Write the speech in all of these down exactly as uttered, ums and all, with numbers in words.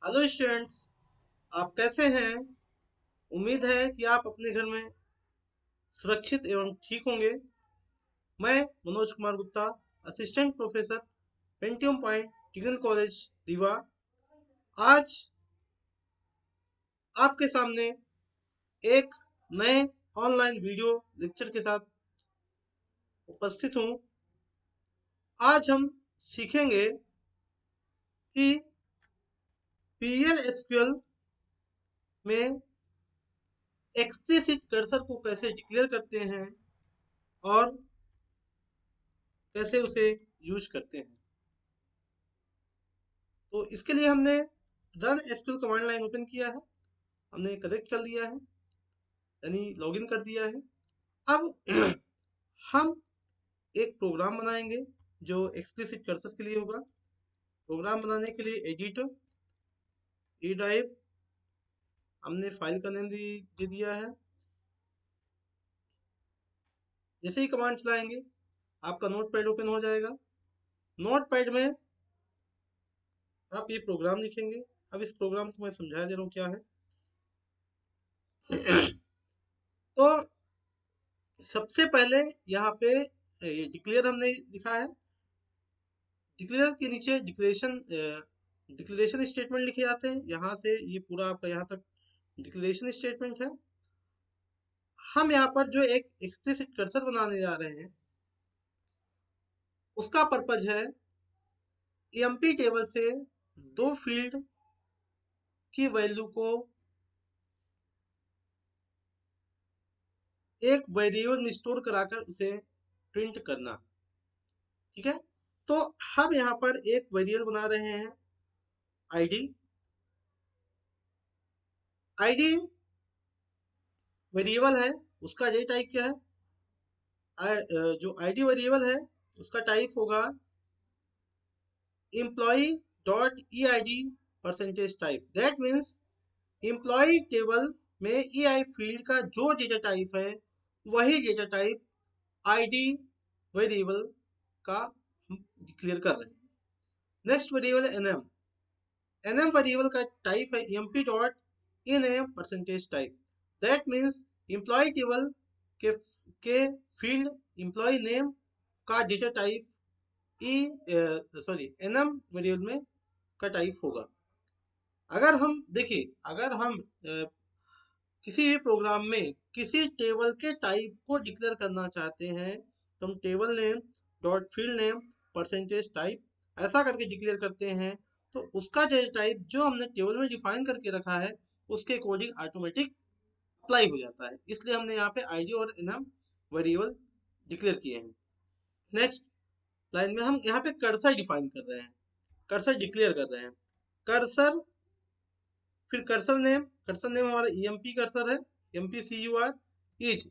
Hello students, आप कैसे हैं? उम्मीद है कि आप अपने घर में सुरक्षित एवं ठीक होंगे। मैं Manoj Kumar Gupta, assistant professor, Pentium point टिगन कॉलेज रीवा, आज आपके सामने एक नए ऑनलाइन वीडियो लेक्चर के साथ उपस्थित हूँ। आज हम सीखेंगे कि पीएल एसक्यूएल में एक्सप्लिसिट कर्सर को कैसे डिक्लेयर करते हैं और कैसे उसे यूज करते हैं। तो इसके लिए हमने run SQL command line open किया है, हमने कनेक्ट कर लिया है, यानी लॉगिन कर दिया है। अब हम एक प्रोग्राम बनाएंगे जो एक्सप्लिसिट कर्सर के लिए होगा। प्रोग्राम बनाने के लिए एडिटर ई ड्राइव हमने फाइल का नेम दे दिया है। जैसे ही कमांड चलाएंगे आपका नोट पैड ओपन हो जाएगा। नोट पैड में आप ये प्रोग्राम लिखेंगे। अब इस प्रोग्राम को मैं समझा दे रहा हूँ क्या है। तो सबसे पहले यहाँ पे ये डिक्लेयर हमने लिखा है। डिक्लेयर के नीचे डिक्लेरेशन डिक्लेरेशन स्टेटमेंट लिखे जाते हैं। यहाँ से ये पूरा आपका यहाँ तक डिक्लेरेशन स्टेटमेंट है। हम यहाँ पर जो एक एक्सप्लिसिट कर्सर बनाने जा रहे हैं उसका पर्पज है एम्प्टी टेबल से दो फील्ड की वैल्यू को एक वेरिएबल में स्टोर कराकर उसे प्रिंट करना। ठीक है, तो हम यहाँ पर एक वेरिएबल बना रहे हैं आईडी। आईडी वेरिएबल है, उसका ये टाइप क्या है, जो आईडी वेरिएबल है उसका टाइप होगा employ dot E I D percentage type. That means employ table में ई आई फील्ड का जो डेटा टाइप है वही डेटा टाइप आईडी वेरिएबल का डिक्लेयर कर रहे हैं। नेक्स्ट वेरिएबल है एनएम। एनएम वेरिएबल का टाइप है empty dot ename percentage type. That means employ table के के फील्ड एम्प्लॉय नेम का data type E sorry N M variable में का टाइप होगा। अगर हम देखिए, अगर हम uh, किसी भी प्रोग्राम में किसी टेबल के टाइप को डिक्लेयर करना चाहते हैं तो हम table name dot field name percentage type ऐसा करके डिक्लेयर करते हैं, तो उसका डेटा टाइप जो हमने टेबल में डिफाइन करके रखा है उसके अकॉर्डिंग ऑटोमेटिक अप्लाई हो जाता है। इसलिए हमने यहाँ पे आईडी और एनएम वेरिएबल डिक्लेयर किए हैं। नेक्स्ट लाइन में हम यहाँ पे कर्सर डिफाइन कर रहे हैं, कर्सर डिक्लेयर कर रहे हैं। कर्सर, फिर कर्सर नेम, कर्सर नेम हमारा ईएमपी कर्सर है, emp C U R is.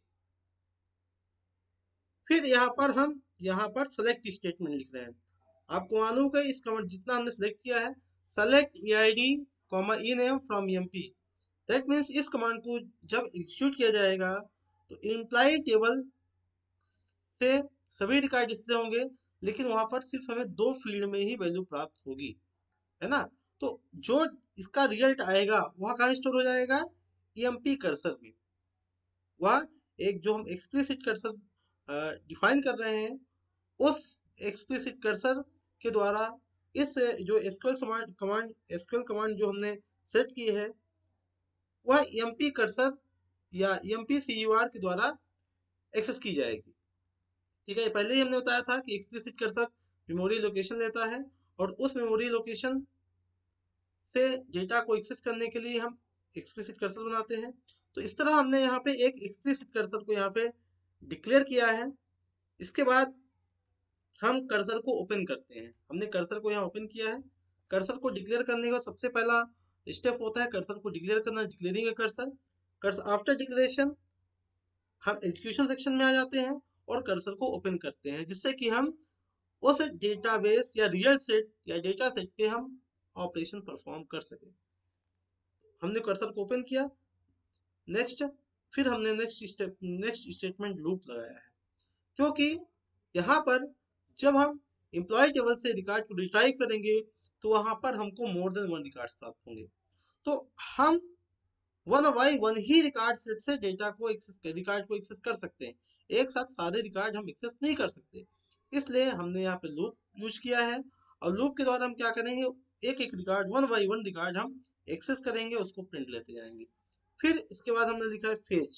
फिर यहाँ पर हम यहाँ पर सेलेक्ट स्टेटमेंट लिख रहे हैं। आपको मालूम है इस कमांड जितना हमने सेलेक्ट किया है, select E I D comma E name from emp. That means इस कमांड को जब एग्जीक्यूट किया जाएगा तो एम्प्लॉय टेबल से सभी रिकॉर्ड डिस्प्ले होंगे, लेकिन वहां पर सिर्फ हमें दो फील्ड में ही वैल्यू प्राप्त होगी, है ना। तो जो इसका रिजल्ट आएगा वह कहाँ स्टोर हो जाएगा, ईएमपी कर्सर में। वह एक जो हम एक्सप्लिसिट कर्सर डिफाइन कर रहे हैं उस एक्सप्लिसिट कर्सर के द्वारा इस जो एसक्यूएल कमांड एसक्यूएल कमांड जो हमने सेट की है वह एमपी कर्सर या एमपी सीयूआर के द्वारा एक्सेस की जाएगी। ठीक है, पहले ही हमने बताया था कि एक्सप्लिसिट कर्सर मेमोरी लोकेशन लेता है और उस मेमोरी लोकेशन से डेटा को एक्सेस करने के लिए हम एक्सप्लिसिट कर्सर बनाते हैं। तो इस तरह हमने यहाँ पे एक एक्सप्लिसिट कर्सर को यहाँ पे डिक्लेयर किया है। इसके बाद हम कर्सर को ओपन करते हैं। हमने कर्सर को यहाँ ओपन किया है। कर्सर को डिक्लेयर करने का सबसे पहला स्टेप होता है कर्सर को डिक्लेयर करना, declaring a cursor. Cursor after declaration हम एग्जीक्यूशन सेक्शन में आ जाते हैं और कर्सर को ओपन करते हैं, जिससे कि हम उस डेटाबेस या रियल सेट या डेटा सेट पे हम ऑपरेशन परफॉर्म कर सके। हमने कर्सर को ओपन किया। नेक्स्ट, फिर हमने next step next statement loop लगाया है, क्योंकि यहाँ पर जब हम एम्प्लॉय टेबल से रिकॉर्ड को रिट्राइव करेंगे तो वहां पर हमको मोर देन वन रिकॉर्ड्स प्राप्त होंगे। तो हम वन बाई वन ही रिकॉर्ड सेट से डेटा को एक्सेस रिकॉर्ड को एक्सेस कर सकते हैं, एक साथ सारे रिकॉर्ड हम एक्सेस नहीं कर सकते। इसलिए हमने यहाँ पे लूप यूज किया है, और लूप के द्वारा हम क्या करेंगे, एक एक record one by one record हम एक्सेस करेंगे, उसको प्रिंट लेते जाएंगे। फिर इसके बाद हमने लिखा है fetch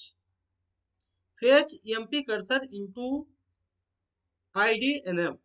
fetch emp cursor into ID N M.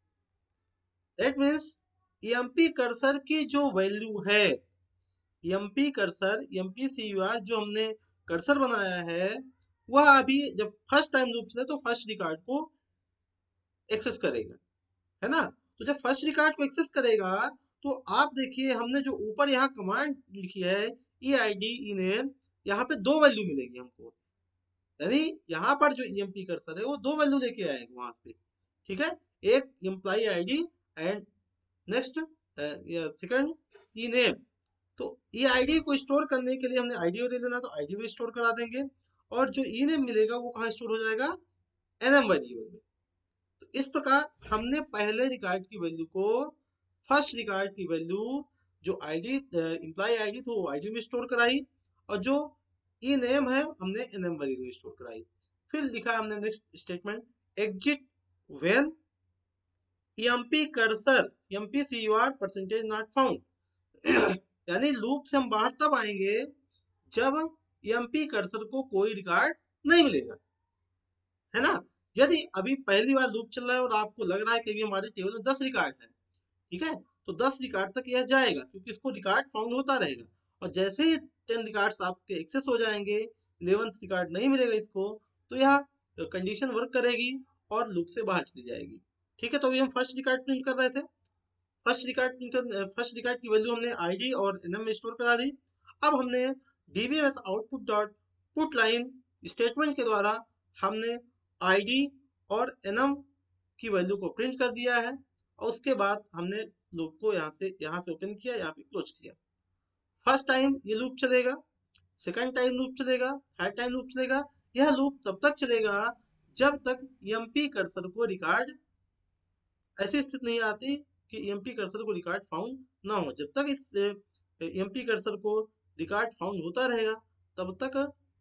That means emp cursor की जो वैल्यू है, एमपी कर्सर एमपी सीयूआर जो हमने कर्सर बनाया है, वह अभी जब फर्स्ट टाइम लूप चले तो फर्स्ट रिकॉर्ड को एक्सेस करेगा, है ना। तो जब फर्स्ट रिकॉर्ड को एक्सेस करेगा तो आप देखिए हमने जो ऊपर यहाँ कमांड लिखी है ई आई डी ई नेम, यहाँ पे दो वैल्यू मिलेगी हमको, यानी यहाँ पर जो ईएमपी कर्सर है वो दो वैल्यू लेके आएगा वहां पे, ठीक है। एक employ ID and next second E name. तो ई आईडी को स्टोर करने के लिए हमने आईडी ले लेना, तो आईडी में स्टोर करा देंगे, और जो ई नेम मिलेगा वो कहाँ स्टोर हो जाएगा, एनएम वेरिएबल में। तो इस प्रकार हमने पहले रिकॉर्ड की वैल्यू को फर्स्ट रिकॉर्ड की वैल्यू जो आईडी एम्प्लॉय आईडी थी वो आईडी में स्टोर कराई, और जो ई नेम है हमने एनएम वेरिएबल में स्टोर कराई। फिर लिखा हमने next statement exit when MP cursor emp C U R percentage not found. यानी लूप से हम बाहर तब आएंगे जब एमपी कर्सर को कोई रिकॉर्ड नहीं मिलेगा, है ना। यदि अभी पहली बार लूप चल रहा है और आपको लग रहा है कि हमारे टेबल में दस रिकॉर्ड है, ठीक है, तो दस रिकॉर्ड तक यह जाएगा क्योंकि इसको रिकॉर्ड फाउंड होता रहेगा, और जैसे ही टेन रिकॉर्ड्स आपके एक्सेस हो जाएंगे, इलेवेंथ रिकॉर्ड नहीं मिलेगा इसको, तो यह कंडीशन वर्क करेगी और लूप से बाहर चली जाएगी, ठीक है। तो अभी हम फर्स्ट रिकॉर्ड प्रिंट कर रहे थे, फर्स्ट रिकॉर्ड प्रिंट कर फर्स्ट रिकॉर्ड की वैल्यू हमने आईडी और एनएम में स्टोर करा दी। अब हमने DBMS output dot put line statement के द्वारा हमने आईडी और एनएम की वैल्यू को प्रिंट कर दिया है, और उसके बाद हमने लूप को यहाँ से यहाँ से ओपन किया, यहाँ पे क्लोज किया। फर्स्ट टाइम ये लूप चलेगा, सेकंड टाइम लूप चलेगा, थर्ड टाइम लूप चलेगा। यह लूप तब तक चलेगा जब तक एमपी कर्सर को रिकॉर्ड ऐसी स्थिति नहीं आती कि एमपी कर्सर को रिकॉर्ड फाउंड ना हो। जब तक इस एमपी कर्सर को रिकॉर्ड फाउंड होता रहेगा तब तक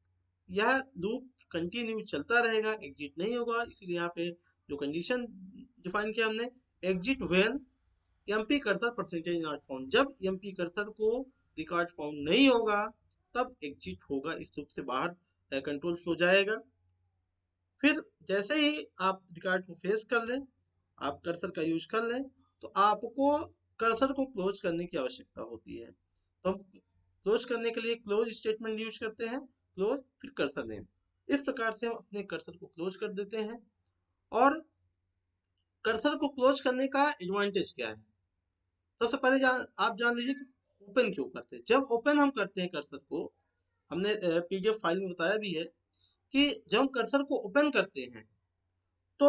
यह लूप कंटिन्यू चलता रहेगा, एग्जिट नहीं होगा। इसीलिए यहाँ पे जो कंडीशन डिफाइन किया हमने, exit when MP cursor percentage not found, जब एमपी कर्सर को रिकॉर्ड फाउंड नहीं होगा तब एग्जिट होगा, इस लूप से बाहर कंट्रोल फ्लो जाएगा। फिर जैसे ही आप रिकॉर्ड को फेस कर लें, आप कर्सर का यूज कर लें, तो आपको कर्सर को क्लोज करने की आवश्यकता होती है। तो हम क्लोज करने के लिए क्लोज स्टेटमेंट यूज करते हैं, क्लोज फिर कर्सर नेम। इस प्रकार से हम अपने कर्सर को क्लोज कर देते हैं। और कर्सर को क्लोज करने का एडवांटेज क्या है, सबसे पहले जान, आप जान लीजिए कि ओपन क्यों करते हैं। जब ओपन हम करते हैं कर्सर को, हमने पीडीएफ फाइल में बताया भी है कि जब हम कर्सर को ओपन करते हैं तो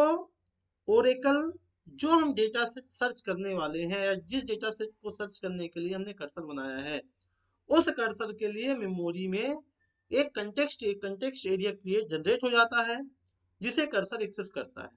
ओरेकल जो हम डेटा सेट सर्च करने वाले हैं, या जिस डेटा सेट को सर्च करने के लिए हमने कर्सर बनाया है, उस कर्सर के लिए मेमोरी में एक context context area create generate हो जाता है जिसे कर्सर एक्सेस करता है।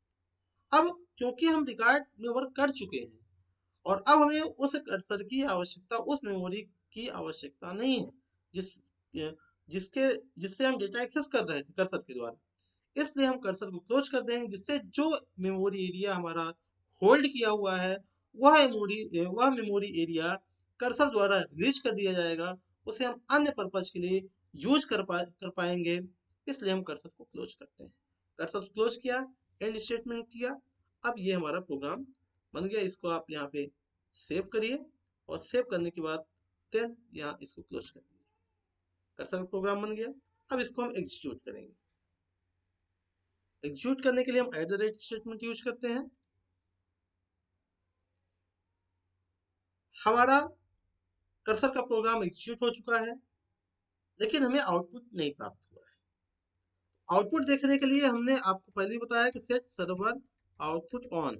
अब क्योंकि हम रिकॉर्ड में वर्क कर चुके हैं और अब हमें उस कर्सर की आवश्यकता, उस मेमोरी की आवश्यकता नहीं है जिस जिसके जिससे हम डेटा एक्सेस कर रहे थे कर्सर के द्वारा, इसलिए हम कर्सर को क्लोज कर देंगे, जिससे जो मेमोरी एरिया हमारा होल्ड किया हुआ है वह मेमोरी वह मेमोरी एरिया कर्सर द्वारा रिलीज कर दिया जाएगा, उसे हम अन्य पर्पज के लिए यूज कर पा कर पाएंगे, इसलिए हम कर्सर को क्लोज करते हैं। कर्सर क्लोज किया, एंड स्टेटमेंट किया, अब ये हमारा प्रोग्राम बन गया। इसको आप यहाँ पे सेव करिए, और सेव करने के बाद देन यहाँ इसको क्लोज कर दीजिए। कर्सर प्रोग्राम बन गया। अब इसको हम एग्जीक्यूट करेंगे। एग्जीक्यूट करने के लिए हम at the rate statement use करते हैं। हमारा कर्सर का प्रोग्राम एग्जीक्यूट हो चुका है, लेकिन हमें आउटपुट नहीं प्राप्त हुआ है। आउटपुट देखने के लिए हमने आपको पहले ही बताया कि सेट सर्वर आउटपुट ऑन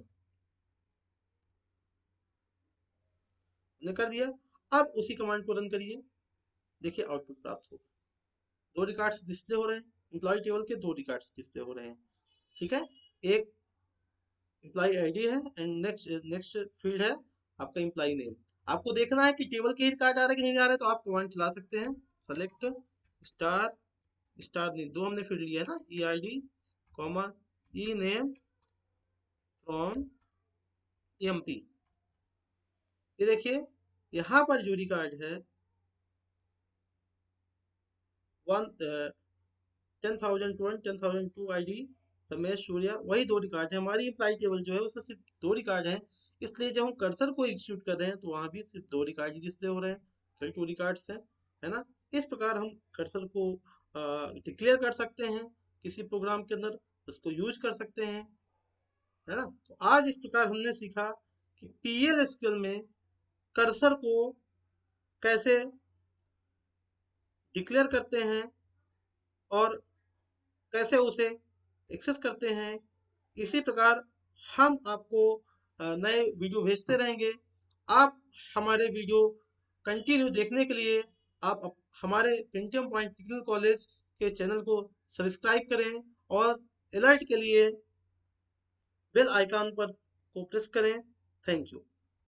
हमने कर दिया। अब उसी कमांड को रन करिए, देखिए आउटपुट प्राप्त होगा। दो रिकॉर्ड्स डिस्प्ले हो रहे हैं, एम्प्लॉय टेबल के दो रिकॉर्ड्स डिस्प्ले हो रहे हैं, ठीक है। एक एम्प्लॉय आईडी है एंड नेक्स्ट नेक्स्ट फील्ड है आपका इम्प्लाई नेम। आपको देखना है कि टेबल के ही रिकॉर्ड आ रहे कि नहीं आ रहे, तो आप कमांड चला सकते हैं सेलेक्ट स्टार स्टार नहीं, दो हमने फील्ड लिया है ना, E I D comma E name from M P. ये देखिए यहाँ पर जो रिकॉर्ड है one ten thousand one ten thousand two I D Ramesh Surya, वही दो रिकॉर्ड है। हमारी इम्प्लाई टेबल जो है उसमें सिर्फ दो रिकॉर्ड हैं, इसलिए जब हम कर्सर को एग्जीक्यूट कर रहे हैं तो वहाँ भी सिर्फ दो रिकॉर्ड ही डिस्प्ले हो रहे हैं, फिर टू रिकॉर्ड्स हैं, है ना। इस प्रकार हम कर्सर को डिक्लेयर कर सकते हैं किसी प्रोग्राम के अंदर, उसको यूज कर सकते हैं, है ना। तो आज इस प्रकार हमने सीखा कि P L S Q L में कर्सर को कैसे डिक्लेयर करते हैं और कैसे उसे एक्सेस करते हैं। इसी प्रकार हम आपको नए वीडियो भेजते रहेंगे। आप हमारे वीडियो कंटिन्यू देखने के लिए आप हमारे पेंटियम पॉइंट टेक्निकल कॉलेज के चैनल को सब्सक्राइब करें और अलर्ट के लिए बेल आइकन पर को प्रेस करें। Thank you.